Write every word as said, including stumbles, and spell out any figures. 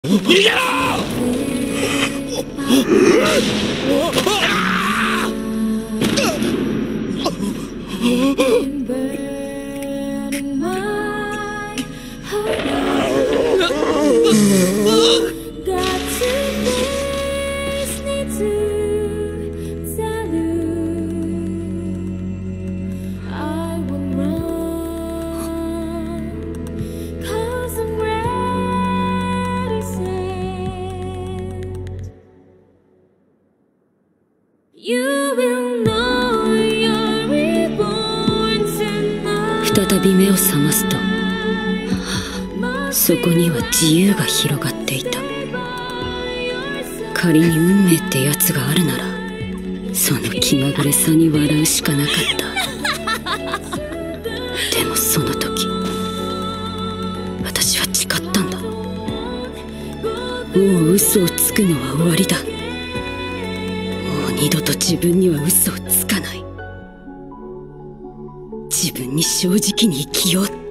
逃げろ！ 再び目を覚ますと、そこには自由が広がっていた。仮に運命ってやつがあるなら、その気まぐれさに笑うしかなかった。でもその時、私は誓ったんだ。もう嘘をつくのは終わりだ。もう二度と自分には嘘をつかない。自分に正直に生きようって。